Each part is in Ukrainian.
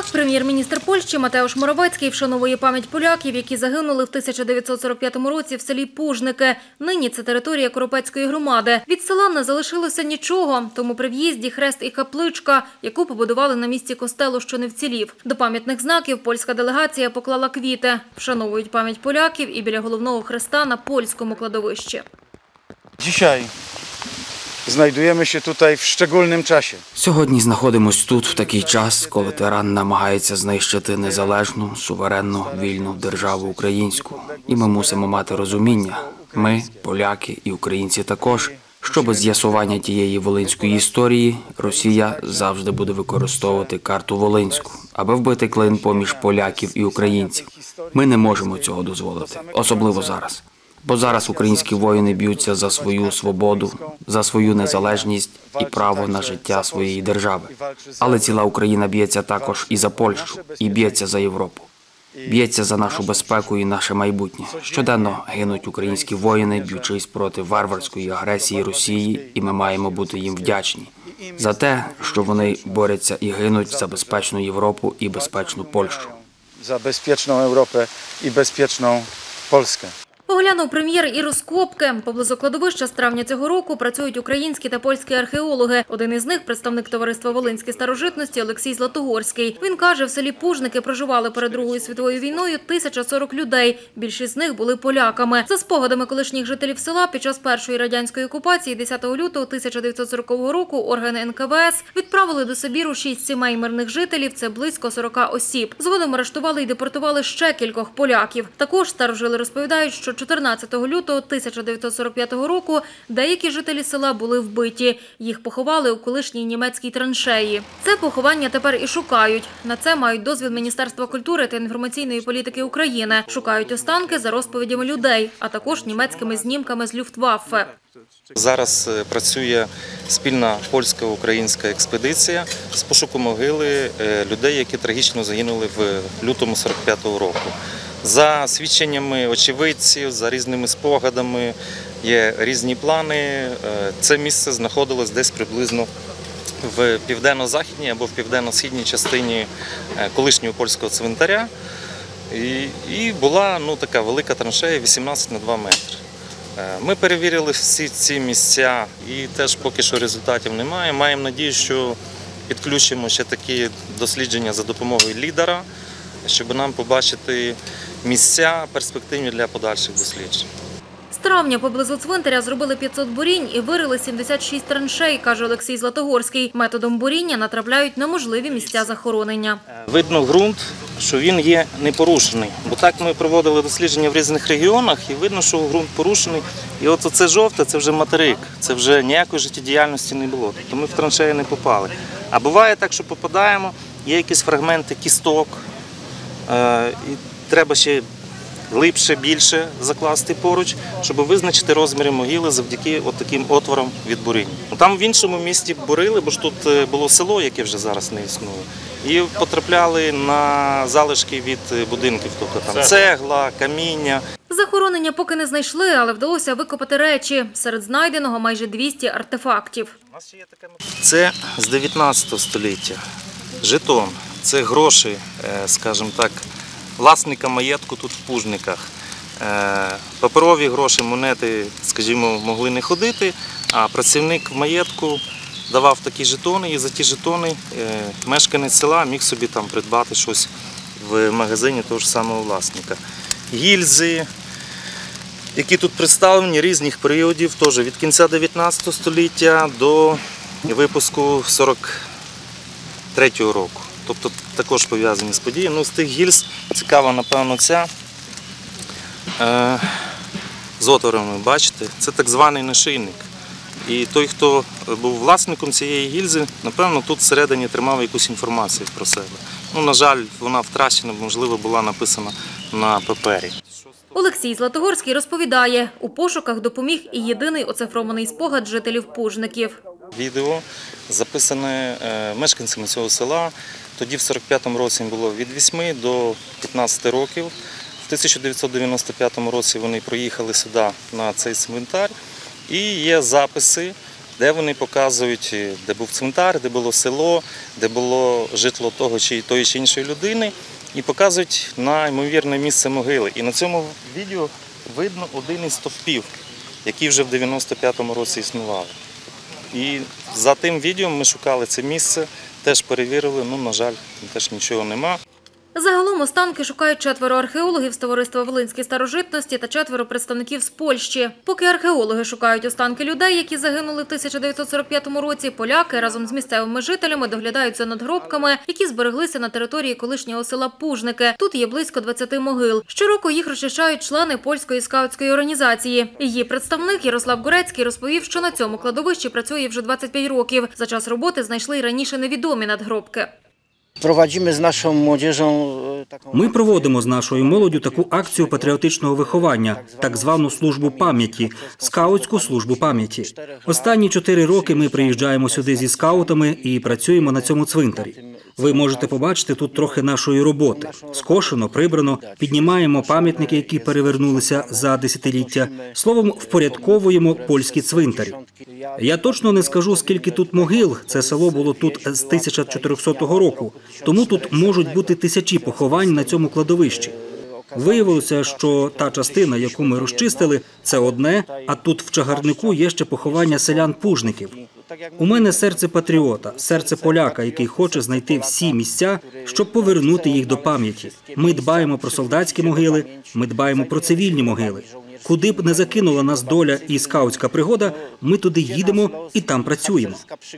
Прем'єр-міністр Польщі Матеуш Моровецький вшановує пам'ять поляків, які загинули в 1945 році в селі Пужники. Нині це територія Коропецької громади. Від села не залишилося нічого, тому при в'їзді хрест і капличка, яку побудували на місці костелу, що не вцілів. До пам'ятних знаків польська делегація поклала квіти. Вшановують пам'ять поляків і біля головного хреста на польському кладовищі. Dzisiaj znajdujemy się tutaj w szczególnym czasie. Сьогодні знаходимось тут в такий час, коли тиран намагається знищити незалежну, суверенну, вільну державу українську. І ми мусимо мати розуміння, ми, поляки і українці також, що без з'ясування тієї волинської історії Росія завжди буде використовувати карту волинську, аби вбити клин поміж поляків і українців. Ми не можемо цього дозволити, особливо зараз. Бо зараз українські воїни б'ються за свою свободу, за свою незалежність і право на життя своєї держави. Але ціла Україна б'ється також і за Польщу, і б'ється за Європу. Б'ється за нашу безпеку і наше майбутнє. Щоденно гинуть українські воїни, б'ючись проти варварської агресії Росії, і ми маємо бути їм вдячні за те, що вони борються і гинуть за безпечну Європу і безпечну Польщу. За безпечну Європу і безпечну Польщу. Оглянув прем'єр і розкопки. Поблизу кладовища з травня цього року працюють українські та польські археологи. Один із них – представник товариства «Волинські старожитності» Олексій Златогорський. Він каже, в селі Пужники проживали перед Другою світовою війною 1040 людей. Більшість з них були поляками. За спогадами колишніх жителів села, під час першої радянської окупації 10 лютого 1940 року органи НКВС відправили до Сибіру 6 сімей мирних жителів – це близько 40 осіб. Згодом арештували і депортували ще кількох поляків. Також старожили розповідають, що 14 лютого 1945 року деякі жителі села були вбиті. Їх поховали у колишній німецькій траншеї. Це поховання тепер і шукають. На це мають дозвіл Міністерства культури та інформаційної політики України. Шукають останки за розповідями людей, а також німецькими знімками з Люфтваффе. Зараз працює спільна польсько-українська експедиція з пошуку могили людей, які трагічно загинули в лютому 45-го року. За свідченнями очевидців, за різними спогадами, є різні плани. Це місце знаходилось десь приблизно в південно-західній або в південно-східній частині колишнього польського цвинтаря. І була така велика траншея 18 на 2 метри. Ми перевірили всі ці місця і теж поки що результатів немає. Маємо надію, що підключимо ще такі дослідження за допомогою лідера, щоб нам побачити місця перспективні для подальших досліджень. З травня поблизу цвинтаря зробили 500 бурінь і вирили 76 траншей, каже Олексій Златогорський. Методом буріння натрапляють на можливі місця захоронення. Видно ґрунт, що він є непорушений. Бо так ми проводили дослідження в різних регіонах і видно, що ґрунт порушений. І от оце жовте – це вже материк, це вже ніякої життєдіяльності не було. Тобто ми в траншеї не попали. А буває так, що попадаємо, є якісь фрагменти кісток, і треба ще глибше, більше закласти поруч, щоб визначити розміри могили завдяки таким отворам від буріння. Там в іншому місті бурили, бо ж тут було село, яке вже зараз не існує, і потрапляли на залишки від будинків, тобто там цегла, каміння. Захоронення поки не знайшли, але вдалося викопати речі. Серед знайденого майже 200 артефактів. Це з 19 століття. Жетон. Це гроші, скажімо так, власника маєтку тут в Пужниках. Паперові гроші, монети, скажімо, могли не ходити, а працівник в маєтку давав такі жетони, і за ті жетони мешканець села міг собі там придбати щось в магазині того ж самого власника. Гільзи, які тут представлені різних періодів, теж від кінця 19 століття до випуску 43-го року. Тобто також пов'язані з подіями. З тих гільз цікава, напевно, ця з отворами, бачите, це так званий нашийник. І той, хто був власником цієї гільзи, напевно, тут всередині тримав якусь інформацію про себе. На жаль, вона втрачена, можливо, була написана на папері. Олексій Златогорський розповідає, у пошуках допоміг і єдиний оцифрований спогад жителів Пужників. Відео записане мешканцями цього села. Тоді в 45-му році їм було від 8 до 15 років. В 1995 році вони проїхали сюди на цей цвинтар. І є записи де вони показують, де був цвинтар, де було село, де було житло тої чи іншої людини, і показують на ймовірне місце могили. І на цьому відео видно один із стовпів, які вже в 95-му році існували. І за тим відео ми шукали це місце, теж перевірили, на жаль, там теж нічого нема. Загалом останки шукають 4 археологів з товариства Волинські старожитності та 4 представників з Польщі. Поки археологи шукають останки людей, які загинули в 1945 році, поляки разом з місцевими жителями доглядають за надгробками, які збереглися на території колишнього села Пужники. Тут є близько 20 могил. Щороку їх розчищають члени польської скаутської організації. Її представник Ярослав Горецький розповів, що на цьому кладовищі працює вже 25 років. За час роботи знайшли й раніше невідомі надгробки. Ми проводимо з нашою молоддю таку акцію патріотичного виховання, так звану службу пам'яті, скаутську службу пам'яті. Останні 4 роки ми приїжджаємо сюди зі скаутами і працюємо на цьому цвинтарі. Ви можете побачити тут трохи нашої роботи. Скошено, прибрано, піднімаємо пам'ятники, які перевернулися за десятиліття. Словом, впорядковуємо польські цвинтарі. Я точно не скажу, скільки тут могил. Це село було тут з 1400 року. Тому тут можуть бути тисячі поховань на цьому кладовищі. Виявилося, що та частина, яку ми розчистили, це одне, а тут в чагарнику є ще поховання селян-пужників. У мене серце патріота, серце поляка, який хоче знайти всі місця, щоб повернути їх до пам'яті. Ми дбаємо про солдатські могили, ми дбаємо про цивільні могили. Куди б не закинула нас доля і скаутська пригода, ми туди їдемо і там працюємо.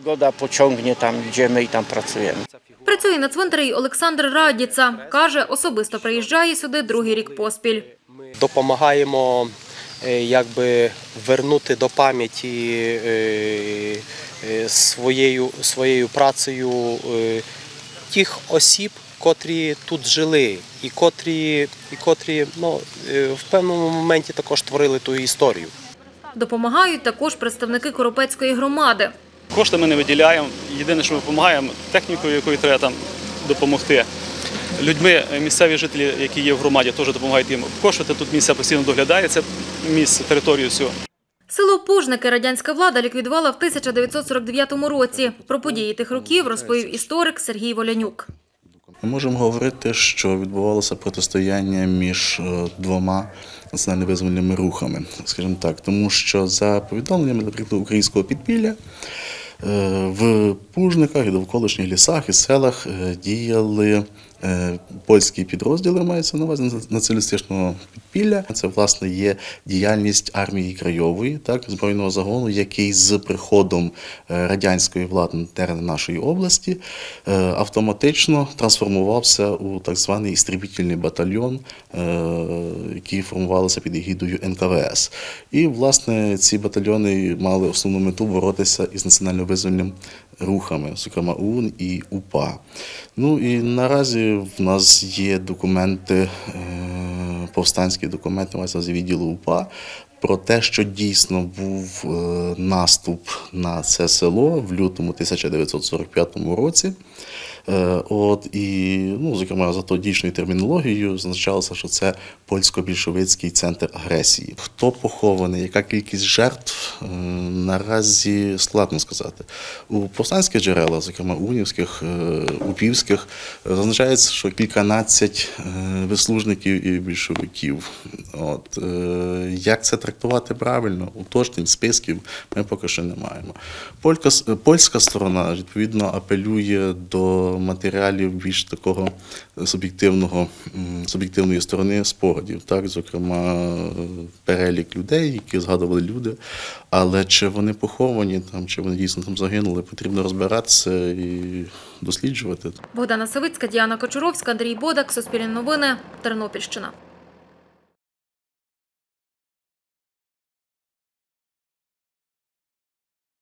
Працює на цвинтарі й Олександр Радіца. Каже, особисто приїжджає сюди 2-й рік поспіль. Допомагаємо вернути до пам'яті своєю працею тих осіб, котрі тут жили і котрі в певному моменті також творили ту історію. Допомагають також представники Коропецької громади. Кошти ми не виділяємо. Єдине, що ми допомагаємо технікою, якою треба там допомогти. Людьми, місцеві жителі, які є в громаді, теж допомагають їм обкошувати. Тут місце постійно доглядає, це місце, територію всю. Село Пужники радянська влада ліквідувала в 1949 році. Про події тих років розповів історик Сергій Волянюк. Ми можемо говорити, що відбувалося протистояння між 2 національно-визвольними рухами, скажімо так, тому що за повідомленнями, наприклад, українського підпілля, в Пужниках і довколишніх лісах і селах діяли польські підрозділи, мається на увазі націоналістичного підпілля. Це, власне, є діяльність армії краєвої, збройного загону, який з приходом радянської влади на терени нашої області автоматично трансформувався у так званий істребітельний батальйон, який формувався під егідою НКВС. І, власне, ці батальйони мали основну мету боротися із національно-визвольним рухами, зокрема ОУН і УПА. І наразі в нас є документи, повстанські документи, мається з відділу УПА, про те, що дійсно був наступ на це село в лютому 1945 році. Зокрема, за тодішньою термінологією зазначалося, що це польсько-більшовицький центр агресії. Хто похований, яка кількість жертв, наразі складно сказати. У повстанських джерелах, зокрема унівських, упівських, зазначається, що кільканадцять вислужників і більшовиків. Як це трактувати правильно, уточнень, списків ми поки що не маємо. Польська сторона, відповідно, апелює до матеріалів більш такого суб'єктивної сторони спогадів, зокрема перелік людей, які згадували люди, але чи вони поховані там, чи вони дійсно там загинули, потрібно розбиратися і досліджувати. Богдана Савицька, Діана Кочуровська, Андрій Бодак, Суспільне новини, Тернопільщина.